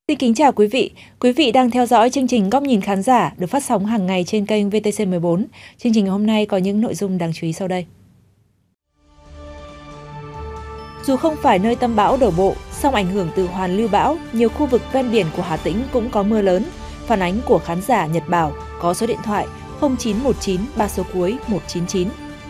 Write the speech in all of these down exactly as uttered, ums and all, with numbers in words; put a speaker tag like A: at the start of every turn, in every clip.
A: Xin kính chào quý vị. Quý vị đang theo dõi chương trình Góc nhìn khán giả được phát sóng hàng ngày trên kênh vê tê xê mười bốn. Chương trình hôm nay có những nội dung đáng chú ý sau đây. Dù không phải nơi tâm bão đổ bộ, song ảnh hưởng từ hoàn lưu bão, nhiều khu vực ven biển của Hà Tĩnh cũng có mưa lớn. Phản ánh của khán giả Nhật Bảo có số điện thoại không chín một chín ba số cuối một chín chín.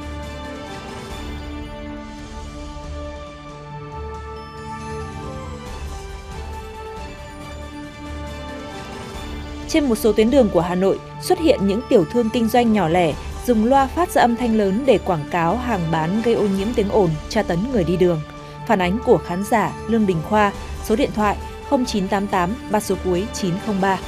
A: Trên một số tuyến đường của Hà Nội xuất hiện những tiểu thương kinh doanh nhỏ lẻ dùng loa phát ra âm thanh lớn để quảng cáo hàng bán gây ô nhiễm tiếng ồn, tra tấn người đi đường. Phản ánh của khán giả Lương Đình Khoa, số điện thoại không chín tám tám ba số cuối chín không ba.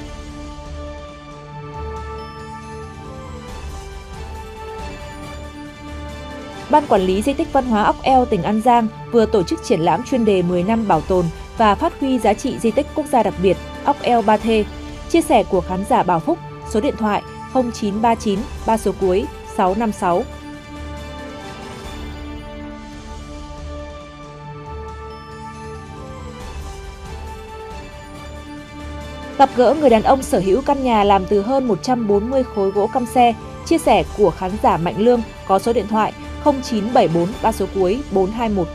A: Ban Quản lý Di tích Văn hóa Ốc Eo tỉnh An Giang vừa tổ chức triển lãm chuyên đề mười năm bảo tồn và phát huy giá trị di tích quốc gia đặc biệt Ốc Eo Ba Thê. Chia sẻ của khán giả Bảo Phúc, số điện thoại không chín ba chín ba số cuối sáu năm sáu. Gặp gỡ người đàn ông sở hữu căn nhà làm từ hơn một trăm bốn mươi khối gỗ căm xe. Chia sẻ của khán giả Mạnh Lương có số điện thoại không chín bảy bốn ba số cuối bốn hai một.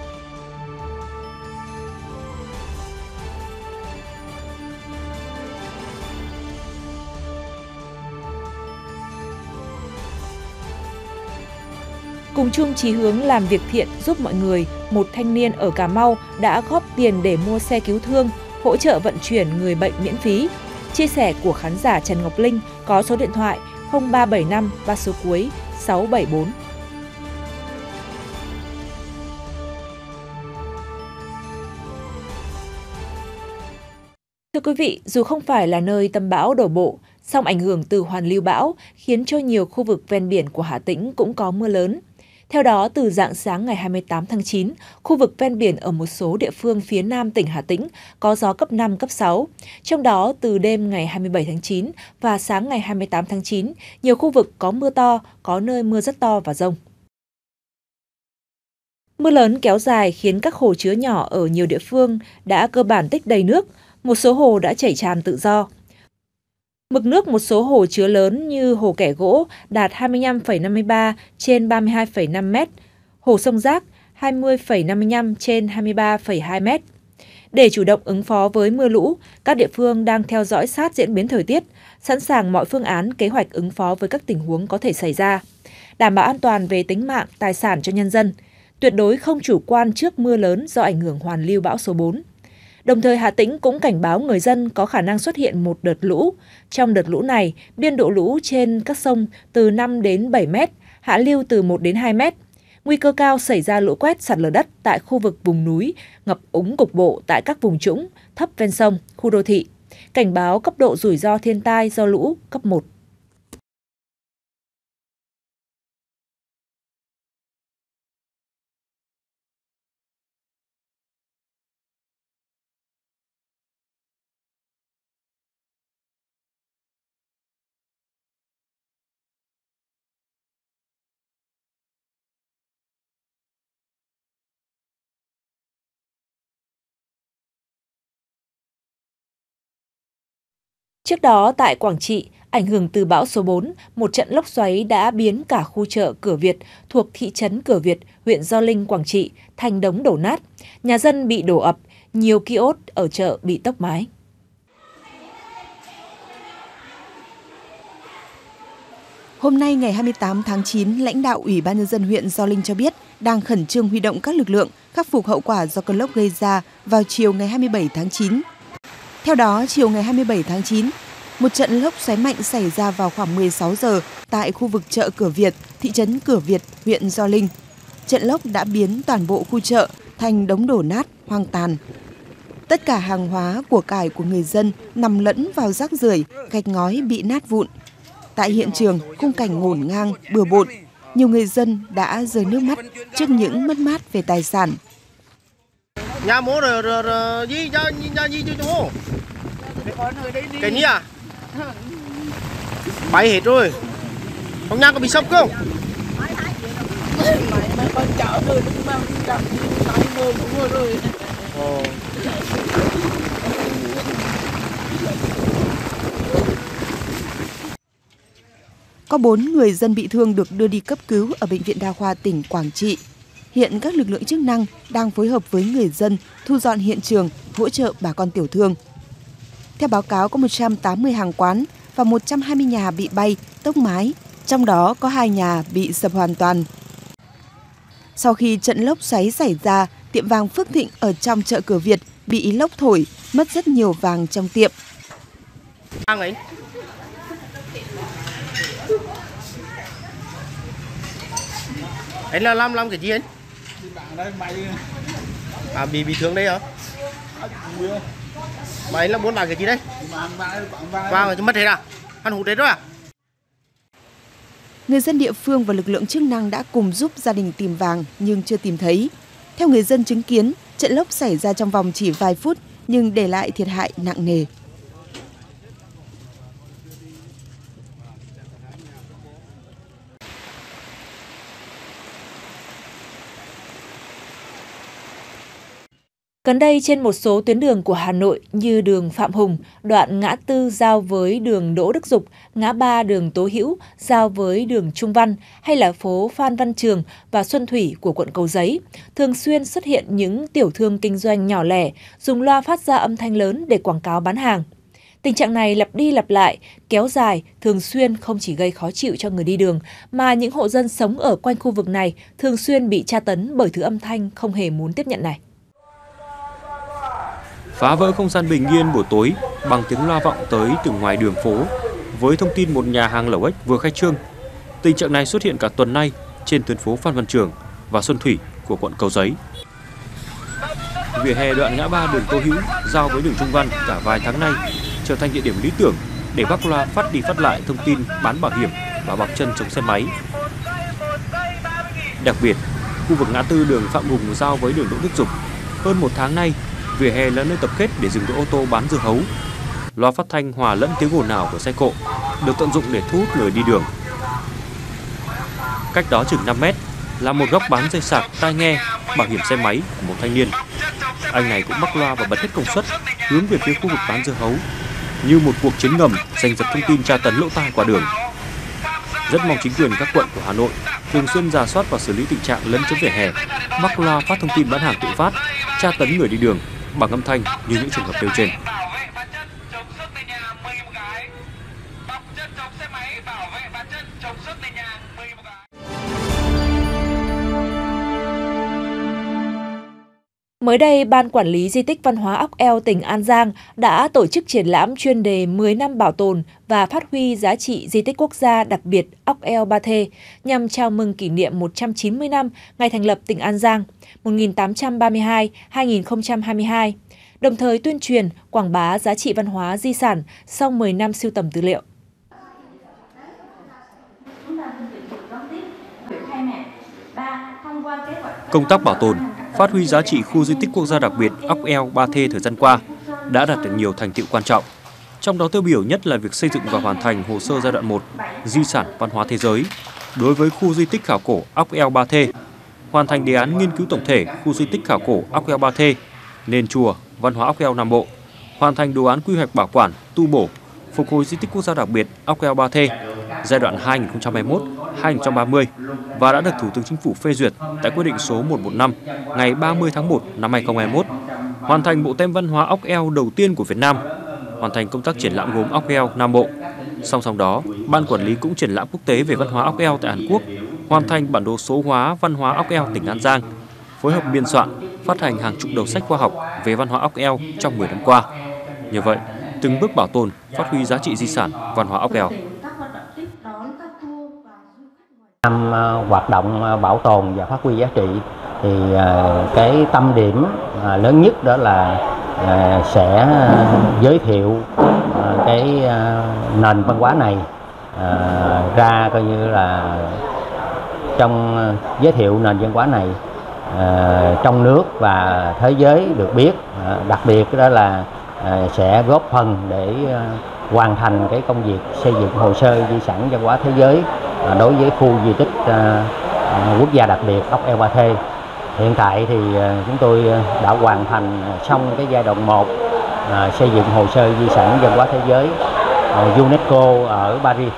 A: Cùng chung chí hướng làm việc thiện giúp mọi người, một thanh niên ở Cà Mau đã góp tiền để mua xe cứu thương, hỗ trợ vận chuyển người bệnh miễn phí. Chia sẻ của khán giả Trần Ngọc Linh có số điện thoại không ba bảy năm ba số cuối sáu bảy bốn. Thưa quý vị, dù không phải là nơi tâm bão đổ bộ, song ảnh hưởng từ hoàn lưu bão khiến cho nhiều khu vực ven biển của Hà Tĩnh cũng có mưa lớn. Theo đó, từ rạng sáng ngày hai mươi tám tháng chín, khu vực ven biển ở một số địa phương phía nam tỉnh Hà Tĩnh có gió cấp năm, cấp sáu. Trong đó, từ đêm ngày hai mươi bảy tháng chín và sáng ngày hai mươi tám tháng chín, nhiều khu vực có mưa to, có nơi mưa rất to và dông. Mưa lớn kéo dài khiến các hồ chứa nhỏ ở nhiều địa phương đã cơ bản tích đầy nước, một số hồ đã chảy tràn tự do. Mực nước một số hồ chứa lớn như hồ Kẻ Gỗ đạt hai mươi lăm phẩy năm mươi ba trên ba mươi hai phẩy năm mét, hồ Sông Rác hai mươi phẩy năm mươi lăm trên hai mươi ba phẩy hai mét. Để chủ động ứng phó với mưa lũ, các địa phương đang theo dõi sát diễn biến thời tiết, sẵn sàng mọi phương án kế hoạch ứng phó với các tình huống có thể xảy ra, đảm bảo an toàn về tính mạng, tài sản cho nhân dân, tuyệt đối không chủ quan trước mưa lớn do ảnh hưởng hoàn lưu bão số bốn. Đồng thời Hà Tĩnh cũng cảnh báo người dân có khả năng xuất hiện một đợt lũ. Trong đợt lũ này, biên độ lũ trên các sông từ năm đến bảy mét, hạ lưu từ một đến hai mét. Nguy cơ cao xảy ra lũ quét, sạt lở đất tại khu vực vùng núi, ngập úng cục bộ tại các vùng trũng, thấp ven sông, khu đô thị. Cảnh báo cấp độ rủi ro thiên tai do lũ cấp một. Trước đó, tại Quảng Trị, ảnh hưởng từ bão số bốn, một trận lốc xoáy đã biến cả khu chợ Cửa Việt thuộc thị trấn Cửa Việt, huyện Gio Linh, Quảng Trị thành đống đổ nát. Nhà dân bị đổ ập, nhiều kiosk ở chợ bị tốc mái.
B: Hôm nay ngày hai mươi tám tháng chín, lãnh đạo Ủy ban Nhân dân huyện Gio Linh cho biết đang khẩn trương huy động các lực lượng khắc phục hậu quả do cơn lốc gây ra vào chiều ngày hai mươi bảy tháng chín. Theo đó, chiều ngày hai mươi bảy tháng chín, một trận lốc xoáy mạnh xảy ra vào khoảng mười sáu giờ tại khu vực chợ Cửa Việt, thị trấn Cửa Việt, huyện Gio Linh. Trận lốc đã biến toàn bộ khu chợ thành đống đổ nát, hoang tàn. Tất cả hàng hóa, của cải của người dân nằm lẫn vào rác rưởi, gạch ngói bị nát vụn. Tại hiện trường, khung cảnh ngổn ngang, bừa bộn, nhiều người dân đã rơi nước mắt trước những mất mát về tài sản.
C: Nhà mố rồi rồi rồi gì cho nhà gì cho chú. Cái ní à? Bay hết rồi. Ông nhà có bị sốc không?
D: Mấy con chợ rồi nhưng mà cầm tay mồm cũng rồi.
C: Ồ.
B: Có bốn người dân bị thương được đưa đi cấp cứu ở Bệnh viện Đa khoa tỉnh Quảng Trị. Hiện các lực lượng chức năng đang phối hợp với người dân thu dọn hiện trường, hỗ trợ bà con tiểu thương. Theo báo cáo, có một trăm tám mươi hàng quán và một trăm hai mươi nhà bị bay, tốc mái, trong đó có hai nhà bị sập hoàn toàn. Sau khi trận lốc xoáy xảy ra, tiệm vàng Phước Thịnh ở trong chợ Cửa Việt bị lốc thổi, mất rất nhiều vàng trong tiệm.
C: Anh là làm làm cái gì anh? À, bị bị thương đây hả? Mà anh là muốn bán cái gì đấy? Vàng rồi mất hết à? Ăn hụt hết rồi à?
B: Người dân địa phương và lực lượng chức năng đã cùng giúp gia đình tìm vàng nhưng chưa tìm thấy. Theo người dân chứng kiến, trận lốc xảy ra trong vòng chỉ vài phút nhưng để lại thiệt hại nặng nề.
A: Gần đây trên một số tuyến đường của Hà Nội như đường Phạm Hùng, đoạn ngã tư giao với đường Đỗ Đức Dục, ngã ba đường Tố Hữu giao với đường Trung Văn hay là phố Phan Văn Trường và Xuân Thủy của quận Cầu Giấy, thường xuyên xuất hiện những tiểu thương kinh doanh nhỏ lẻ dùng loa phát ra âm thanh lớn để quảng cáo bán hàng. Tình trạng này lặp đi lặp lại, kéo dài, thường xuyên không chỉ gây khó chịu cho người đi đường, mà những hộ dân sống ở quanh khu vực này thường xuyên bị tra tấn bởi thứ âm thanh không hề muốn tiếp nhận này.
E: Phá vỡ không gian bình yên buổi tối bằng tiếng loa vọng tới từ ngoài đường phố với thông tin một nhà hàng lẩu ếch vừa khai trương. Tình trạng này xuất hiện cả tuần nay trên tuyến phố Phan Văn Trường và Xuân Thủy của quận Cầu Giấy. Vỉa hè đoạn ngã ba đường Tô Hữu giao với đường Trung Văn cả vài tháng nay trở thành địa điểm lý tưởng để vác loa phát đi phát lại thông tin bán bảo hiểm và bọc chân chống xe máy. Đặc biệt, khu vực ngã tư đường Phạm Hùng giao với đường Đỗ Đức Dục hơn một tháng nay, vỉa hè là nơi tập kết để dừng đỗ ô tô bán dưa hấu. Loa phát thanh hòa lẫn tiếng ồn ào của xe cộ được tận dụng để thu hút người đi đường. Cách đó chừng năm mét là một góc bán dây sạc, tai nghe, bảo hiểm xe máy của một thanh niên. Anh này cũng bắt loa và bật hết công suất hướng về phía khu vực bán dưa hấu, như một cuộc chiến ngầm giành giật thông tin tra tấn lỗ tai qua đường. Rất mong chính quyền các quận của Hà Nội thường xuyên rà soát và xử lý tình trạng lấn chiếm vỉa hè, bắt loa phát thông tin bán hàng tự phát, tra tấn người đi đường bằng âm thanh như những trường hợp nêu trên.
A: Mới đây, Ban Quản lý Di tích Văn hóa Ốc Eo tỉnh An Giang đã tổ chức triển lãm chuyên đề mười năm bảo tồn và phát huy giá trị di tích quốc gia đặc biệt Ốc Eo Ba Thê nhằm chào mừng kỷ niệm một trăm chín mươi năm ngày thành lập tỉnh An Giang một nghìn tám trăm ba mươi hai đến hai nghìn không trăm hai mươi hai, đồng thời tuyên truyền, quảng bá giá trị văn hóa di sản sau mười năm sưu tầm tư liệu.
E: Công tác bảo tồn, phát huy giá trị khu di tích quốc gia đặc biệt Ốc Eo Ba Thê thời gian qua đã đạt được nhiều thành tựu quan trọng. Trong đó tiêu biểu nhất là việc xây dựng và hoàn thành hồ sơ giai đoạn một di sản văn hóa thế giới đối với khu di tích khảo cổ Ốc Eo Ba Thê, hoàn thành đề án nghiên cứu tổng thể khu di tích khảo cổ Ốc Eo Ba Thê, nền chùa, văn hóa Ốc Eo Nam Bộ, hoàn thành đồ án quy hoạch bảo quản, tu bổ, phục hồi di tích quốc gia đặc biệt Ốc Eo Ba Thê giai đoạn hai nghìn không trăm hai mươi mốt đến hai nghìn không trăm ba mươi và đã được Thủ tướng Chính phủ phê duyệt tại quyết định số một trăm mười lăm ngày ba mươi tháng một năm hai nghìn không trăm hai mươi mốt, hoàn thành bộ tem văn hóa ốc eo đầu tiên của Việt Nam, hoàn thành công tác triển lãm gốm ốc eo Nam Bộ. Song song đó, Ban Quản lý cũng triển lãm quốc tế về văn hóa ốc eo tại Hàn Quốc, hoàn thành bản đồ số hóa văn hóa ốc eo tỉnh An Giang, phối hợp biên soạn, phát hành hàng chục đầu sách khoa học về văn hóa ốc eo trong mười năm qua. Như vậy, từng bước bảo tồn, phát huy giá trị di sản văn hóa ốc eo.
F: Năm hoạt động bảo tồn và phát huy giá trị thì cái tâm điểm lớn nhất đó là sẽ giới thiệu cái nền văn hóa này ra, coi như là trong giới thiệu nền văn hóa này trong nước và thế giới được biết. Đặc biệt đó là sẽ góp phần để hoàn thành cái công việc xây dựng hồ sơ di sản văn hóa thế giới đối với khu di tích quốc gia đặc biệt Ốc Eo Ba Thê. Hiện tại thì chúng tôi đã hoàn thành xong cái giai đoạn một xây dựng hồ sơ di sản văn hóa thế giới UNESCO ở Paris, Pháp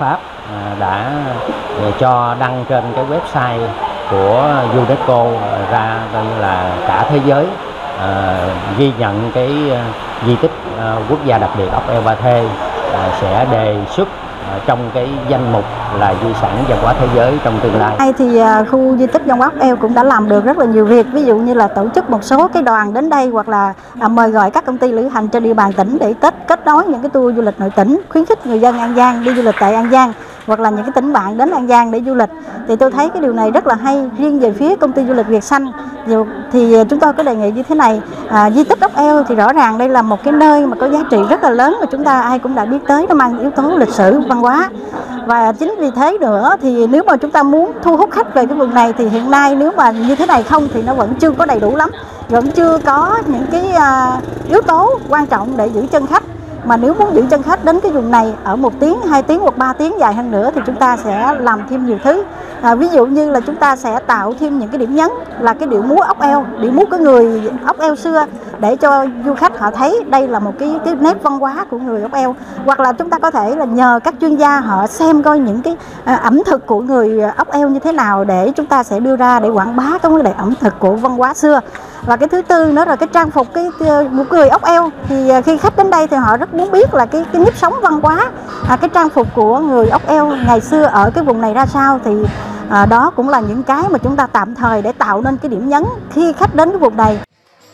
F: đã cho đăng trên cái website của UNESCO ra coi như là cả thế giới uh, ghi nhận cái uh, di tích uh, quốc gia đặc biệt ốc eo Ba Thê uh, sẽ đề xuất uh, trong cái danh mục là di sản văn hóa thế giới trong tương lai.
G: Nay thì uh, khu di tích văn hóa ốc eo cũng đã làm được rất là nhiều việc, ví dụ như là tổ chức một số cái đoàn đến đây hoặc là uh, mời gọi các công ty lữ hành trên địa bàn tỉnh để kết kết nối những cái tour du lịch nội tỉnh, khuyến khích người dân An Giang đi du lịch tại An Giang hoặc là những cái tỉnh bạn đến An Giang để du lịch. Thì tôi thấy cái điều này rất là hay. Riêng về phía công ty du lịch Việt Xanh thì chúng tôi có đề nghị như thế này, à, di tích ốc eo thì rõ ràng đây là một cái nơi mà có giá trị rất là lớn mà chúng ta ai cũng đã biết tới, nó mang yếu tố lịch sử văn hóa. Và chính vì thế nữa thì nếu mà chúng ta muốn thu hút khách về cái vùng này thì hiện nay nếu mà như thế này không thì nó vẫn chưa có đầy đủ lắm, vẫn chưa có những cái à, yếu tố quan trọng để giữ chân khách. Mà nếu muốn giữ chân khách đến cái vùng này ở một tiếng, hai tiếng hoặc ba tiếng dài hơn nữa thì chúng ta sẽ làm thêm nhiều thứ. À, ví dụ như là chúng ta sẽ tạo thêm những cái điểm nhấn là cái điệu múa ốc eo, điệu múa của người ốc eo xưa để cho du khách họ thấy đây là một cái, cái nét văn hóa của người ốc eo. Hoặc là chúng ta có thể là nhờ các chuyên gia họ xem coi những cái à, ẩm thực của người ốc eo như thế nào để chúng ta sẽ đưa ra để quảng bá cái vấn đề ẩm thực của văn hóa xưa. Và cái thứ tư nữa là cái trang phục cái, cái một người ốc eo thì khi khách đến đây thì họ rất muốn biết là cái cái nếp sống văn hóa, à, cái trang phục của người ốc eo ngày xưa ở cái vùng này ra sao thì à, đó cũng là những cái mà chúng ta tạm thời để tạo nên cái điểm nhấn khi khách đến cái vùng này.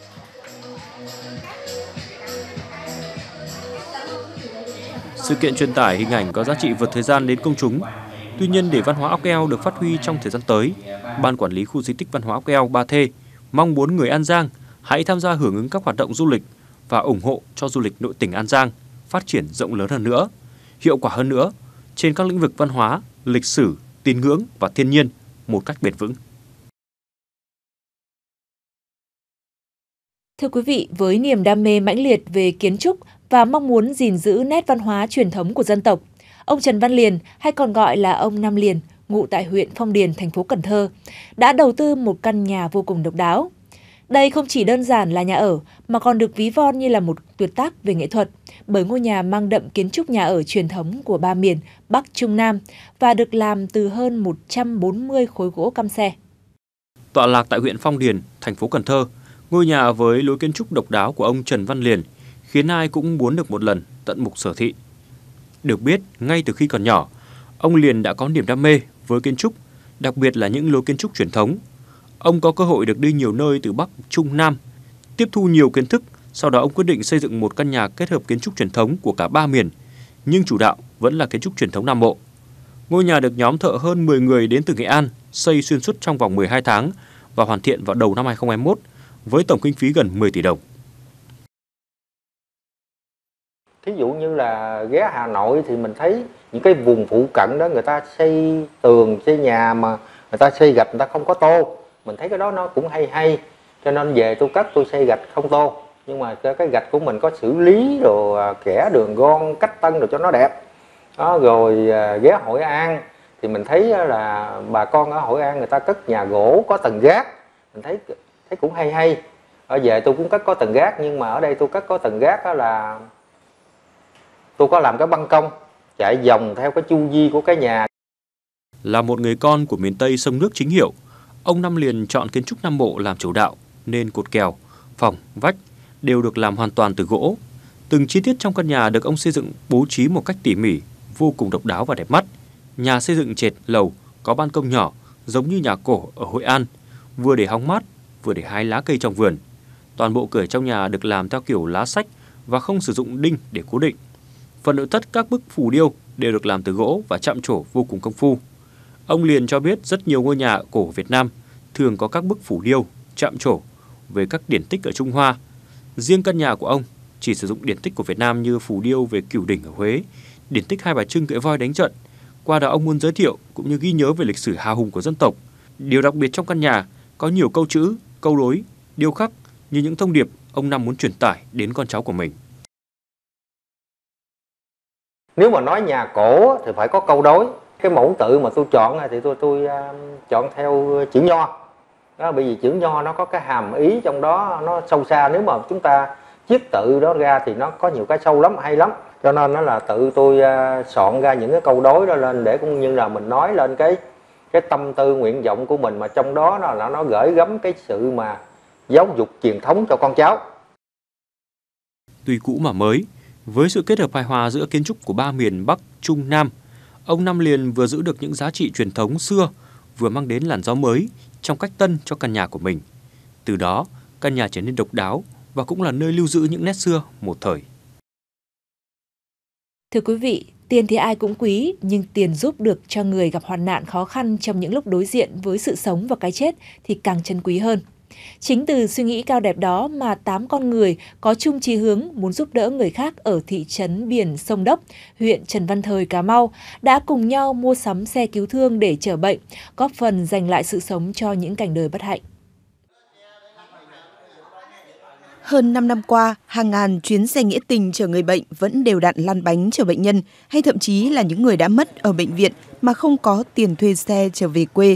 E: Sự kiện truyền tải hình ảnh có giá trị vượt thời gian đến công chúng. Tuy nhiên để văn hóa ốc eo được phát huy trong thời gian tới, Ban Quản lý Khu di tích Văn hóa ốc eo Ba Thê mong muốn người An Giang hãy tham gia hưởng ứng các hoạt động du lịch và ủng hộ cho du lịch nội tỉnh An Giang phát triển rộng lớn hơn nữa, hiệu quả hơn nữa trên các lĩnh vực văn hóa, lịch sử, tín ngưỡng và thiên nhiên một cách bền vững.
A: Thưa quý vị, với niềm đam mê mãnh liệt về kiến trúc và mong muốn gìn giữ nét văn hóa truyền thống của dân tộc, ông Trần Văn Liền, hay còn gọi là ông Năm Liền, ngụ tại huyện Phong Điền, thành phố Cần Thơ, đã đầu tư một căn nhà vô cùng độc đáo. Đây không chỉ đơn giản là nhà ở, mà còn được ví von như là một tuyệt tác về nghệ thuật, bởi ngôi nhà mang đậm kiến trúc nhà ở truyền thống của ba miền Bắc, Trung, Nam và được làm từ hơn một trăm bốn mươi khối gỗ căm xe.
E: Tọa lạc tại huyện Phong Điền, thành phố Cần Thơ, ngôi nhà với lối kiến trúc độc đáo của ông Trần Văn Liền khiến ai cũng muốn được một lần tận mục sở thị. Được biết, ngay từ khi còn nhỏ, ông Liền đã có niềm đam mê với kiến trúc, đặc biệt là những lối kiến trúc truyền thống. Ông có cơ hội được đi nhiều nơi từ Bắc, Trung, Nam, tiếp thu nhiều kiến thức, sau đó ông quyết định xây dựng một căn nhà kết hợp kiến trúc truyền thống của cả ba miền, nhưng chủ đạo vẫn là kiến trúc truyền thống Nam Bộ. Ngôi nhà được nhóm thợ hơn mười người đến từ Nghệ An xây xuyên suốt trong vòng mười hai tháng và hoàn thiện vào đầu năm hai không hai mốt với tổng kinh phí gần mười tỷ đồng.
H: Thí dụ như là ghé Hà Nội thì mình thấy những cái vùng phụ cận đó người ta xây tường, xây nhà mà người ta xây gạch người ta không có tô. Mình thấy cái đó nó cũng hay hay. Cho nên về tôi cắt tôi xây gạch không tô. Nhưng mà cái gạch của mình có xử lý rồi kẻ đường gom, cách tân rồi cho nó đẹp. Đó, rồi ghé Hội An thì mình thấy là bà con ở Hội An người ta cất nhà gỗ có tầng gác. Mình thấy thấy cũng hay hay. Ở về tôi cũng cất có tầng gác, nhưng mà ở đây tôi cất có tầng gác đó là tôi có làm cái ban công chạy vòng theo cái chu vi của cái nhà.
E: Là một người con của miền Tây sông nước chính hiệu, ông Năm Liền chọn kiến trúc Nam Bộ làm chủ đạo nên cột kèo, phòng, vách đều được làm hoàn toàn từ gỗ. Từng chi tiết trong căn nhà được ông xây dựng bố trí một cách tỉ mỉ, vô cùng độc đáo và đẹp mắt. Nhà xây dựng trệt lầu, có ban công nhỏ giống như nhà cổ ở Hội An, vừa để hóng mát, vừa để hái lá cây trong vườn. Toàn bộ cửa trong nhà được làm theo kiểu lá sách và không sử dụng đinh để cố định. Phần nội thất các bức phù điêu đều được làm từ gỗ và chạm trổ vô cùng công phu. Ông Liền cho biết rất nhiều ngôi nhà cổ Việt Nam thường có các bức phù điêu, chạm trổ về các điển tích ở Trung Hoa. Riêng căn nhà của ông chỉ sử dụng điển tích của Việt Nam như phù điêu về Cửu Đỉnh ở Huế, điển tích Hai Bà Trưng cưỡi voi đánh trận. Qua đó ông muốn giới thiệu cũng như ghi nhớ về lịch sử hào hùng của dân tộc. Điều đặc biệt trong căn nhà có nhiều câu chữ, câu đối, điêu khắc như những thông điệp ông Năm muốn truyền tải đến con cháu của mình.
H: Nếu mà nói nhà cổ thì phải có câu đối. Cái mẫu tự mà tôi chọn thì tôi tôi uh, chọn theo chữ nho. Đó, bởi vì chữ nho nó có cái hàm ý trong đó nó sâu xa. Nếu mà chúng ta viết tự đó ra thì nó có nhiều cái sâu lắm, hay lắm. Cho nên nó là tự tôi soạn ra những cái câu đối đó lên để cũng như là mình nói lên cái cái tâm tư nguyện vọng của mình, mà trong đó nó là nó gửi gắm cái sự mà giáo dục truyền thống cho con cháu.
E: Tuy cũ mà mới, với sự kết hợp hài hòa giữa kiến trúc của ba miền Bắc, Trung, Nam, ông Năm liền vừa giữ được những giá trị truyền thống xưa, vừa mang đến làn gió mới trong cách tân cho căn nhà của mình. Từ đó, căn nhà trở nên độc đáo và cũng là nơi lưu giữ những nét xưa một thời.
A: Thưa quý vị, tiền thì ai cũng quý, nhưng tiền giúp được cho người gặp hoạn nạn khó khăn trong những lúc đối diện với sự sống và cái chết thì càng trân quý hơn. Chính từ suy nghĩ cao đẹp đó mà tám con người có chung chí hướng muốn giúp đỡ người khác ở thị trấn biển Sông Đốc, huyện Trần Văn Thời, Cà Mau đã cùng nhau mua sắm xe cứu thương để chở bệnh, góp phần giành lại sự sống cho những cảnh đời bất hạnh.
B: Hơn năm năm qua, hàng ngàn chuyến xe nghĩa tình chở người bệnh vẫn đều đặn lăn bánh chở bệnh nhân, hay thậm chí là những người đã mất ở bệnh viện mà không có tiền thuê xe trở về quê.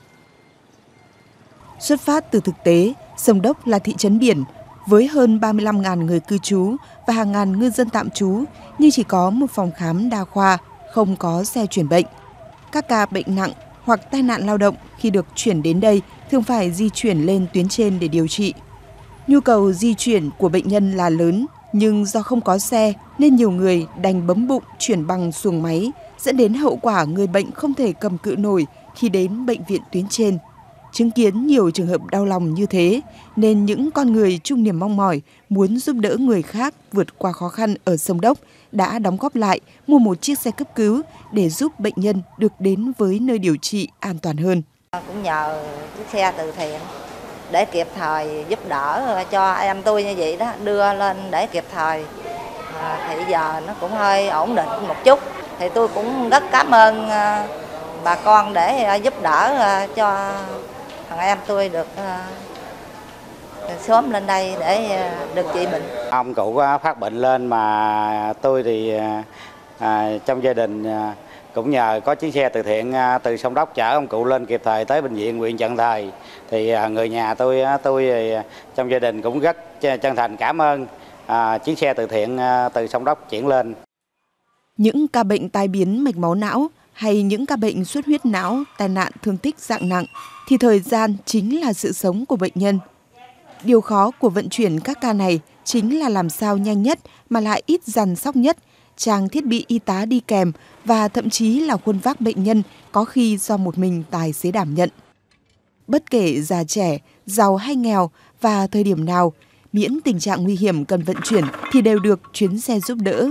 B: Xuất phát từ thực tế, Sông Đốc là thị trấn biển với hơn ba mươi lăm nghìn người cư trú và hàng ngàn ngư dân tạm trú, nhưng chỉ có một phòng khám đa khoa, không có xe chuyển bệnh. Các ca bệnh nặng hoặc tai nạn lao động khi được chuyển đến đây thường phải di chuyển lên tuyến trên để điều trị. Nhu cầu di chuyển của bệnh nhân là lớn, nhưng do không có xe nên nhiều người đành bấm bụng chuyển bằng xuồng máy, dẫn đến hậu quả người bệnh không thể cầm cự nổi khi đến bệnh viện tuyến trên. Chứng kiến nhiều trường hợp đau lòng như thế, nên những con người chung niềm mong mỏi muốn giúp đỡ người khác vượt qua khó khăn ở Sông Đốc đã đóng góp lại mua một chiếc xe cấp cứu để giúp bệnh nhân được đến với nơi điều trị an toàn hơn.
I: Cũng nhờ chiếc xe từ thiện để kịp thời giúp đỡ cho em tôi như vậy đó, đưa lên để kịp thời. À, thì giờ nó cũng hơi ổn định một chút. Thì tôi cũng rất cảm ơn à, bà con để à, giúp đỡ à, cho thằng em tôi được à, sớm lên đây để à, được trị bệnh.
J: Ông cụ phát bệnh lên mà tôi thì à, trong gia đình à, cũng nhờ có chiếc xe từ thiện à, từ Sông Đốc chở ông cụ lên kịp thời tới bệnh viện huyện Trần Thời. Thì à, người nhà tôi tôi trong gia đình cũng rất chân thành cảm ơn à, chiếc xe từ thiện à, từ Sông Đốc chuyển lên.
B: Những ca bệnh tai biến mạch máu não hay những ca bệnh xuất huyết não, tai nạn thương tích dạng nặng thì thời gian chính là sự sống của bệnh nhân. Điều khó của vận chuyển các ca này chính là làm sao nhanh nhất mà lại ít dằn sóc nhất, trang thiết bị y tá đi kèm và thậm chí là khuôn vác bệnh nhân có khi do một mình tài xế đảm nhận. Bất kể già trẻ, giàu hay nghèo và thời điểm nào, miễn tình trạng nguy hiểm cần vận chuyển thì đều được chuyến xe giúp đỡ.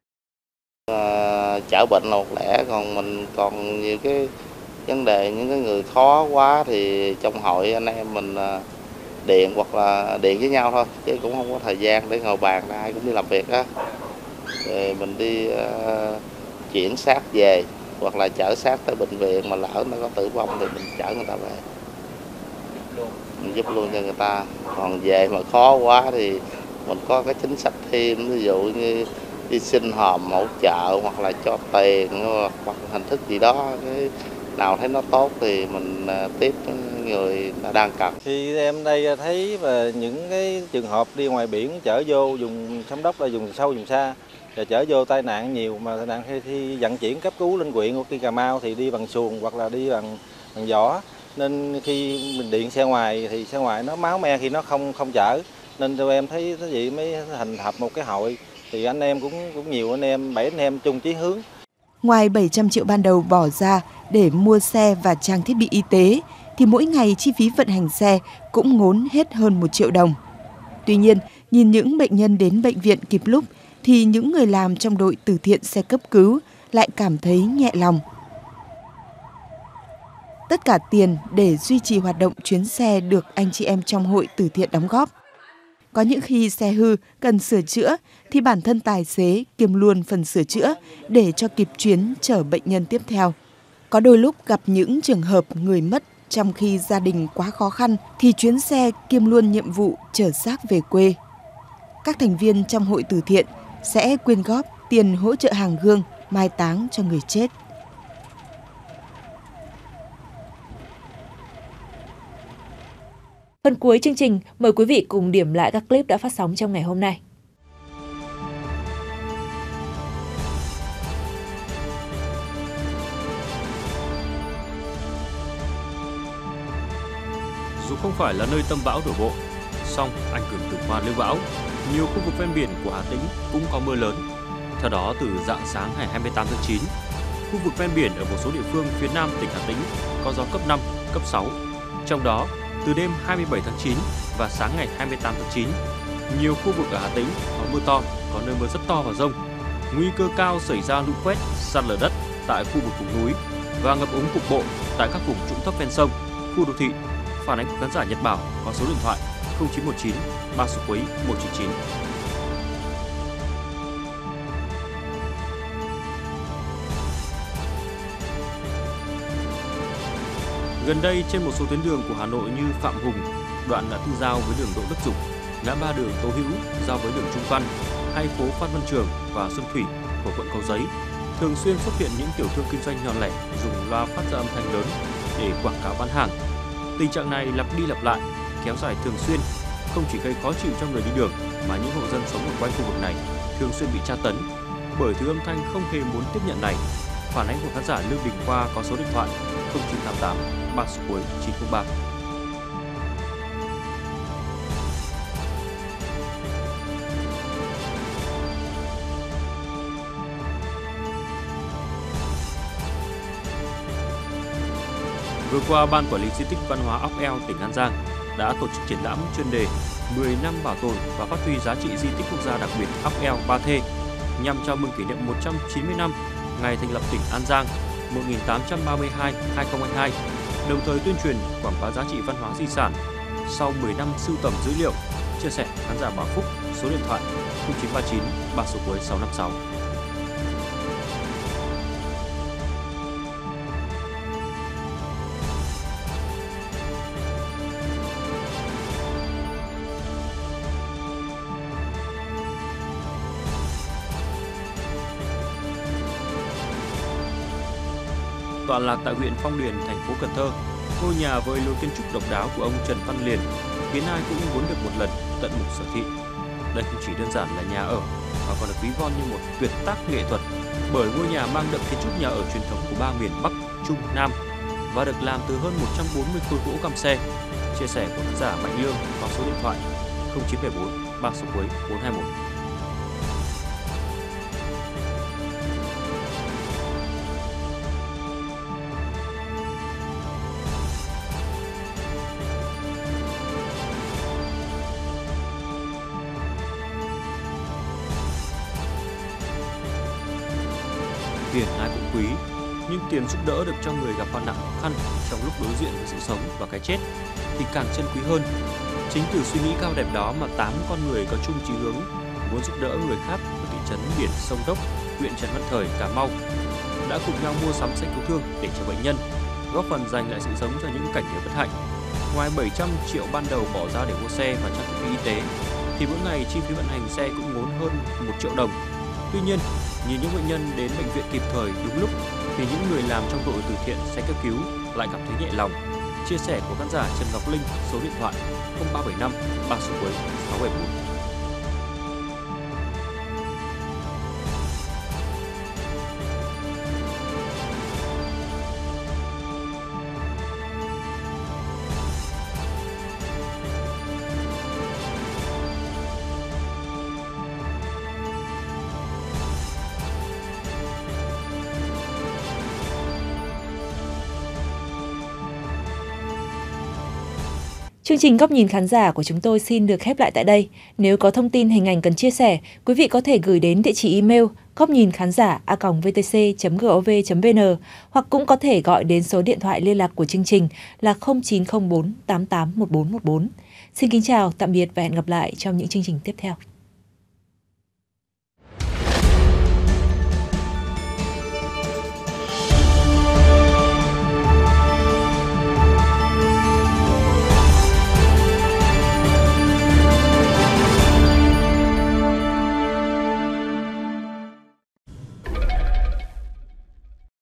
K: À, chở bệnh là một lẽ, còn mình còn nhiều cái vấn đề, những cái người khó quá thì trong hội anh em mình điện hoặc là điện với nhau thôi, chứ cũng không có thời gian để ngồi bàn, ai cũng đi làm việc á. Rồi mình đi uh, chuyển xác về hoặc là chở xác tới bệnh viện, mà lỡ nó có tử vong thì mình chở người ta về, mình giúp luôn cho người ta. Còn về mà khó quá thì mình có cái chính sách thêm, ví dụ như đi xin hòm hỗ trợ hoặc là cho tiền hoặc hình thức gì đó, cái nào thấy nó tốt thì mình tiếp người đang cần.
L: Thì em đây thấy và những cái trường hợp đi ngoài biển chở vô vùng Sông Đốc là vùng sâu vùng xa, và chở vô tai nạn nhiều, mà tai nạn khi, khi vận chuyển cấp cứu lên huyện hoặc đi Cà Mau thì đi bằng xuồng hoặc là đi bằng bằng giỏ, nên khi mình điện xe ngoài thì xe ngoài nó máu me khi nó không không chở, nên tụi em thấy cái gì mới thành lập một cái hội, thì anh em cũng cũng nhiều anh em, bảy anh em chung chí hướng.
B: Ngoài bảy trăm triệu ban đầu bỏ ra để mua xe và trang thiết bị y tế, thì mỗi ngày chi phí vận hành xe cũng ngốn hết hơn một triệu đồng. Tuy nhiên, nhìn những bệnh nhân đến bệnh viện kịp lúc, thì những người làm trong đội từ thiện xe cấp cứu lại cảm thấy nhẹ lòng. Tất cả tiền để duy trì hoạt động chuyến xe được anh chị em trong hội từ thiện đóng góp. Có những khi xe hư cần sửa chữa thì bản thân tài xế kiêm luôn phần sửa chữa để cho kịp chuyến chở bệnh nhân tiếp theo. Có đôi lúc gặp những trường hợp người mất trong khi gia đình quá khó khăn thì chuyến xe kiêm luôn nhiệm vụ chở xác về quê. Các thành viên trong hội từ thiện sẽ quyên góp tiền hỗ trợ hàng gương, mai táng cho người chết.
A: Phần cuối chương trình, mời quý vị cùng điểm lại các clip đã phát sóng trong ngày hôm nay.
E: Dù không phải là nơi tâm bão đổ bộ, song ảnh hưởng từ hoàn lưu bão, nhiều khu vực ven biển của Hà Tĩnh cũng có mưa lớn. Theo đó, từ rạng sáng ngày hai mươi tám tháng chín, khu vực ven biển ở một số địa phương phía nam tỉnh Hà Tĩnh có gió cấp năm, cấp sáu. Trong đó, từ đêm hai mươi bảy tháng chín và sáng ngày hai mươi tám tháng chín, nhiều khu vực ở Hà Tĩnh có mưa to, có nơi mưa rất to và dông. Nguy cơ cao xảy ra lũ quét, sạt lở đất tại khu vực vùng núi và ngập úng cục bộ tại các vùng trũng thấp ven sông, khu đô thị. Phản ánh của khán giả Nhật Bảo có số điện thoại không chín một chín ba số cuối một chín chín. Gần đây, trên một số tuyến đường của Hà Nội như Phạm Hùng, đoạn ngã tư giao với đường Đỗ Đức Dục, ngã ba đường Tố Hữu giao với đường Trung Văn, hay phố Phan Văn Trường và Xuân Thủy của quận Cầu Giấy, thường xuyên xuất hiện những tiểu thương kinh doanh nhỏ lẻ dùng loa phát ra âm thanh lớn để quảng cáo bán hàng. Tình trạng này lặp đi lặp lại, kéo dài thường xuyên, không chỉ gây khó chịu cho người đi đường mà những hộ dân sống ở quanh khu vực này thường xuyên bị tra tấn bởi thứ âm thanh không hề muốn tiếp nhận này. Phản ánh của khán giả Lương Đình Khoa có số điện thoại không chín tám tám ba số cuối chín không ba. Vừa qua, Ban Quản lý Di tích Văn hóa Ốc Eo tỉnh An Giang đã tổ chức triển lãm chuyên đề mười năm bảo tồn và phát huy giá trị di tích quốc gia đặc biệt Ốc Eo Ba Thê nhằm chào mừng kỷ niệm một trăm chín mươi năm ngày thành lập tỉnh An Giang một nghìn tám trăm ba mươi hai đến hai nghìn không trăm hai mươi hai, đồng thời tuyên truyền quảng bá giá trị văn hóa di sản. Sau mười năm sưu tầm dữ liệu, chia sẻ khán giả Bảo Phúc, số điện thoại không chín ba chín ba số cuối sáu năm sáu. Tọa lạc tại huyện Phong Điền, thành phố Cần Thơ, ngôi nhà với lối kiến trúc độc đáo của ông Trần Văn Liền khiến ai cũng muốn được một lần tận mục sở thị. Đây không chỉ đơn giản là nhà ở mà còn được ví von như một tuyệt tác nghệ thuật, bởi ngôi nhà mang đậm kiến trúc nhà ở truyền thống của ba miền Bắc, Trung, Nam và được làm từ hơn một trăm bốn mươi khối gỗ căm xe. Chia sẻ của khán giả Mạnh Lương có số điện thoại không chín bảy bốn ba số cuối bốn hai một. Tiền ai cũng quý, nhưng tiền giúp đỡ được cho người gặp hoạn nạn khó khăn trong lúc đối diện với sự sống và cái chết thì càng trân quý hơn. Chính từ suy nghĩ cao đẹp đó mà tám con người có chung chí hướng muốn giúp đỡ người khác ở thị trấn biển Sông Đốc, huyện Trần Văn Thời, Cà Mau đã cùng nhau mua sắm xe cứu thương để chở bệnh nhân, góp phần giành lại sự sống cho những cảnh người bất hạnh. Ngoài bảy trăm triệu ban đầu bỏ ra để mua xe và trang thiết bị y tế, thì mỗi ngày chi phí vận hành xe cũng ngốn hơn một triệu đồng. Tuy nhiên, nhìn những bệnh nhân đến bệnh viện kịp thời đúng lúc thì những người làm trong đội từ thiện xe cấp cứu lại cảm thấy nhẹ lòng. Chia sẻ của khán giả Trần Ngọc Linh, số điện thoại không ba bảy năm ba số cuối sáu bảy bốn.
A: Chương trình Góc nhìn khán giả của chúng tôi xin được khép lại tại đây. Nếu có thông tin hình ảnh cần chia sẻ, quý vị có thể gửi đến địa chỉ email góc nhìn khán giả a còng vê tê xê chấm gov chấm vê en hoặc cũng có thể gọi đến số điện thoại liên lạc của chương trình là không chín không bốn tám tám một bốn một bốn. Xin kính chào, tạm biệt và hẹn gặp lại trong những chương trình tiếp theo.